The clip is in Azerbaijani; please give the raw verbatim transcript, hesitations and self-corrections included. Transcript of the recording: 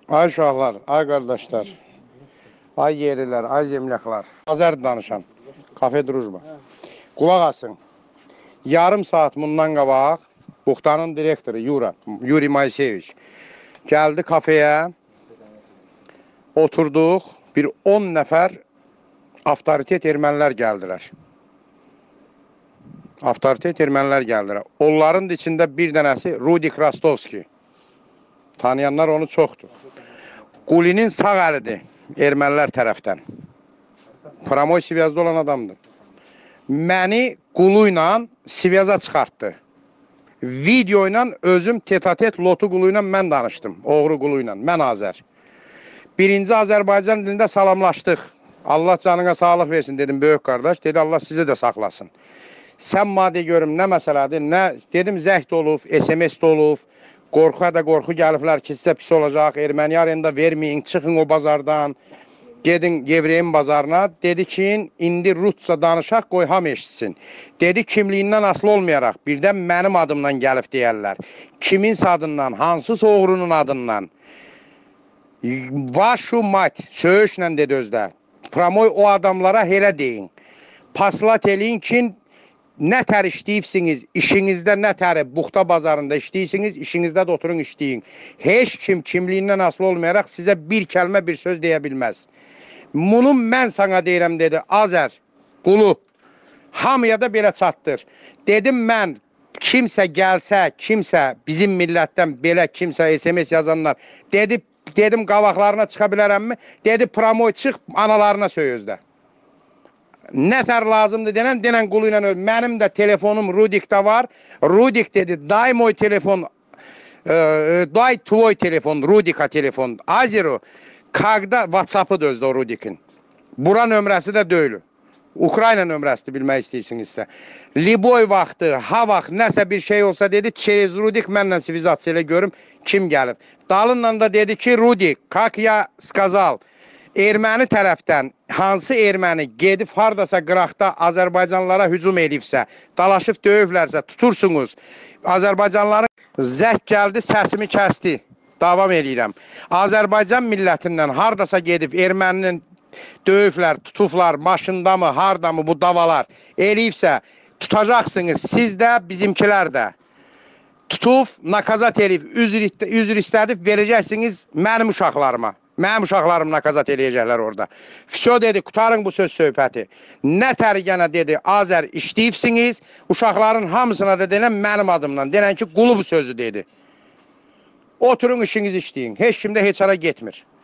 Ay uşaqlar, ay qardaşlar, ay yerilər, ay zemləklər. Azər danışan, Kafe Drujba. Qulaq asın. Yarım saat bundan qabaq Buxtanın direktoru Yura, Yuri Moiseviç gəldi kafeye. Oturduq. Bir on nəfər avtoritet ermənilər gəldilər. Avtoritet ermənilər gəldilər. Onların içində bir dənəsi Rudik Rostovski. Tanıyanlar onu çoxdur. Qulinin sağ əlidir ermənilər tərəfdən. Pramoy Sivyazda olan adamdır. Məni Qulu ilə Sivyaza çıxartdı. Video ilə özüm tetatet lotu Qulu ilə mən danışdım. Oğru Qulu ilə, mən Azər. Birinci Azərbaycan dilində salamlaşdıq. Allah canına sağlıq versin dedim böyük qardaş. Dedi Allah sizi də saxlasın. Sən madde görüm nə məsələdir, nə dedim zəhd olub, S M S olub. Qorxuya da qorxu gəliblər ki, sizə pis olacaq. Erməni arenda verməyin, çıxın o bazardan. Gedin Yevreyin bazarına. Dedi ki, indi Rusça danışaq, qoy ham eşitsin. Dedi kimliyindən asılı olmayaraq, birdən mənim adımdan gəlib deyərlər. Kiminsə adından, hansısa oğrunun adından. Vaşu mat, söyüşlə dedi özdə. Pramoy o adamlara elə deyin. Paslat eləyin ki, nə tər işləyibsiniz, işinizdə nə təri Buxta bazarında işləyirsiniz, işinizdə də oturun işləyin. Heç kim kimliyindən asılı olmayaraq sizə bir kəlmə, bir söz deyə bilməz. Bunu mən sana deyirəm dedi, Azər, Qulu, hamıya da belə çatdır. Dedim mən, kimsə gəlsə, kimsə bizim millətdən belə kimsə S M S yazanlar, dedi, dedim qavaqlarına çıxa bilərəmmi? Dedi, Pramoy çıx, analarına söyözdə. Nə tər lazımdır denən, denən Qulu ilə öl. Mənim də telefonum Rudik'də var. Rudik dedi, day moy telefon, e, day tvoy telefon, Rudik'a telefon. Azero, Kagda WhatsApp'ı da özdə o Rudik'in. Bura nömrəsi də deyil. Ukrayna nömrəsidir bilmək istəyirsinizsə. Liboy vaxtı, ha vaxt, nəsə bir şey olsa dedi, çerez Rudik mənlə sivizasiya ilə görüm kim gəlib. Dalınla da dedi ki, Rudik, kak ya skazal. Erməni tərəfdən hansı erməni gedib hardasa qıraqda Azərbaycanlara hücum edibsə, dalaşıb döyüblərsə tutursunuz. Azərbaycanların zəhk gəldi, səsimi kəsdi. Davam edirəm. Azərbaycan millətindən hardasa gedib erməninin döyüblər, tutublar, maşında mı, harda mı bu davalar eləyibsə tutacaqsınız siz də, bizimkilər də. Tutub, nakazat eləyib, üzr istədib verəcəksiniz mənim uşaqlarıma. Mənim uşaqlarım nakazat eləyəcəklər orada. Fişo dedi, qutarın bu söz söhbəti. Nə tərgənə dedi, Azər işləyibsiniz, uşaqların hamısına da denən mənim adımdan. Denən ki, Qulu bu sözü dedi. Oturun işinizi işləyin. Heç kimdə heç ara getmir.